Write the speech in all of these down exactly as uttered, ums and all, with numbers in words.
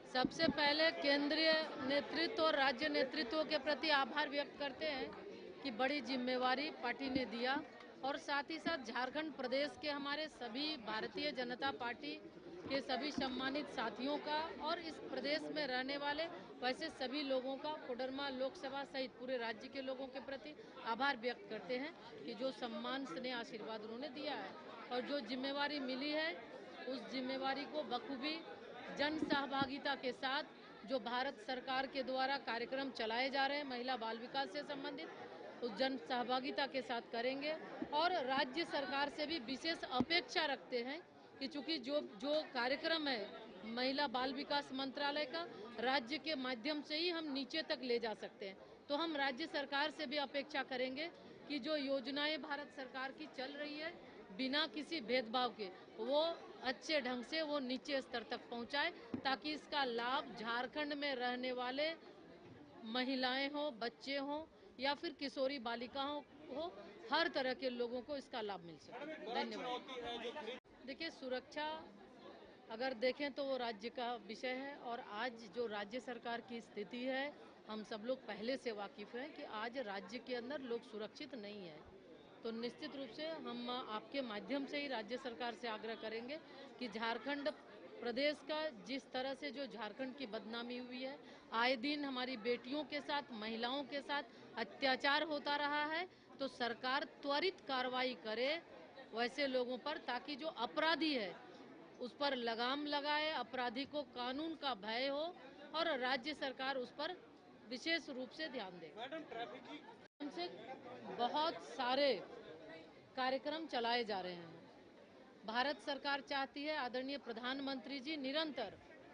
सबसे पहले केंद्रीय नेतृत्व और राज्य नेतृत्व के प्रति आभार व्यक्त करते हैं कि बड़ी जिम्मेवारी पार्टी ने दिया, और साथ ही साथ झारखंड प्रदेश के हमारे सभी भारतीय जनता पार्टी के सभी सम्मानित साथियों का और इस प्रदेश में रहने वाले वैसे सभी लोगों का, कोडरमा लोकसभा सहित पूरे राज्य के लोगों के प्रति आभार व्यक्त करते हैं कि जो सम्मान स्नेह आशीर्वाद उन्होंने दिया है और जो जिम्मेवारी मिली है उस जिम्मेवारी को बखूबी जन सहभागिता के साथ जो भारत सरकार के द्वारा कार्यक्रम चलाए जा रहे हैं महिला बाल विकास से संबंधित, उस जन सहभागिता के साथ करेंगे। और राज्य सरकार से भी विशेष अपेक्षा रखते हैं कि चूंकि जो जो कार्यक्रम है महिला बाल विकास मंत्रालय का, राज्य के माध्यम से ही हम नीचे तक ले जा सकते हैं, तो हम राज्य सरकार से भी अपेक्षा करेंगे कि जो योजनाएं भारत सरकार की चल रही है बिना किसी भेदभाव के वो अच्छे ढंग से वो नीचे स्तर तक पहुंचाए, ताकि इसका लाभ झारखंड में रहने वाले महिलाएं हो, बच्चे हो या फिर किशोरी बालिकाओं हो, हर तरह के लोगों को इसका लाभ मिल सके। धन्यवाद। देखिए, सुरक्षा अगर देखें तो वो राज्य का विषय है और आज जो राज्य सरकार की स्थिति है हम सब लोग पहले से वाकिफ हैं कि आज राज्य के अंदर लोग सुरक्षित नहीं है, तो निश्चित रूप से हम आपके माध्यम से ही राज्य सरकार से आग्रह करेंगे कि झारखंड प्रदेश का जिस तरह से जो झारखंड की बदनामी हुई है, आए दिन हमारी बेटियों के साथ महिलाओं के साथ अत्याचार होता रहा है, तो सरकार त्वरित कार्रवाई करे वैसे लोगों पर, ताकि जो अपराधी है उस पर लगाम लगाए, अपराधी को कानून का भय हो और राज्य सरकार उस पर विशेष रूप से ध्यान दे। हमसे बहुत सारे कार्यक्रम चलाए जा रहे हैं। भारत सरकार चाहती है, आदरणीय प्रधानमंत्री जी निरंतर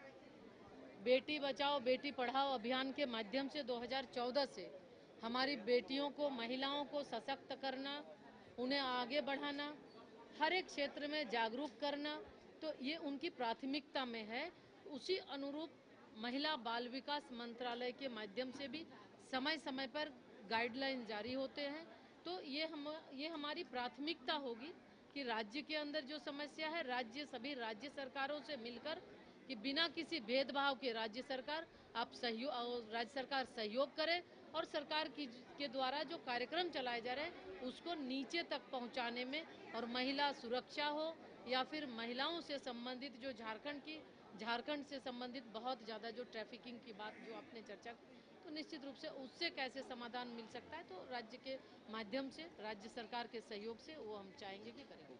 बेटी बचाओ बेटी पढ़ाओ अभियान के माध्यम से दो हज़ार चौदह से हमारी बेटियों को, महिलाओं को सशक्त करना, उन्हें आगे बढ़ाना, हर एक क्षेत्र में जागरूक करना, तो ये उनकी प्राथमिकता में है। उसी अनुरूप महिला बाल विकास मंत्रालय के माध्यम से भी समय समय पर गाइडलाइन जारी होते हैं, तो ये हम ये हमारी प्राथमिकता होगी कि राज्य के अंदर जो समस्या है, राज्य सभी राज्य सरकारों से मिलकर कि बिना किसी भेदभाव के राज्य सरकार आप सहयोग राज्य सरकार सहयोग करे और सरकार की के द्वारा जो कार्यक्रम चलाए जा रहे हैं उसको नीचे तक पहुंचाने में, और महिला सुरक्षा हो या फिर महिलाओं से संबंधित जो झारखंड की झारखंड से संबंधित बहुत ज़्यादा जो ट्रैफिकिंग की बात जो आपने चर्चा की, तो निश्चित रूप से उससे कैसे समाधान मिल सकता है, तो राज्य के माध्यम से राज्य सरकार के सहयोग से वो हम चाहेंगे कि करेंगे।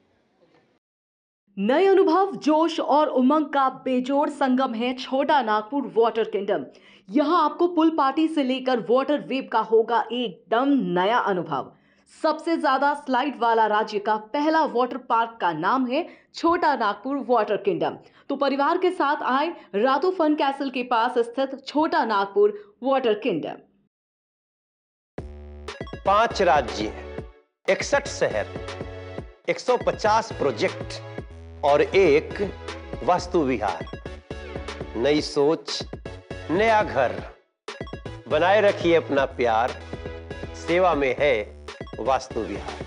नए अनुभव, जोश और उमंग का बेजोड़ संगम है छोटा नागपुर वाटर किंगडम। यहां आपको पुल पार्टी से लेकर वाटर वेव का होगा एकदम नया अनुभव। सबसे ज्यादा स्लाइड वाला राज्य का पहला वाटर पार्क का नाम है छोटा नागपुर वाटर किंगडम। तो परिवार के साथ आए रातू फन कैसल के पास स्थित छोटा नागपुर वाटर किंगडम। पांच राज्य, इकसठ शहर, एक सौ पचास प्रोजेक्ट और एक वास्तु विहार। नई सोच, नया घर। बनाए रखिए अपना प्यार, सेवा में है वास्तु विहार।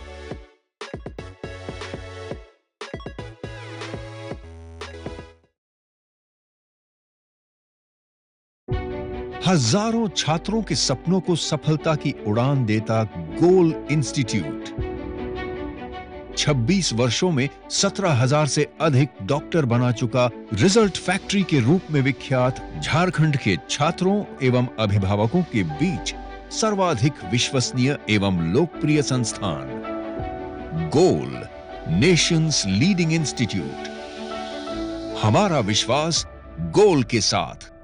हजारों छात्रों के सपनों को सफलता की उड़ान देता गोल इंस्टीट्यूट। छब्बीस वर्षों में सत्रह हजार से अधिक डॉक्टर बना चुका, रिजल्ट फैक्ट्री के रूप में विख्यात, झारखंड के छात्रों एवं अभिभावकों के बीच सर्वाधिक विश्वसनीय एवं लोकप्रिय संस्थान गोल, नेशंस लीडिंग इंस्टीट्यूट। हमारा विश्वास गोल के साथ।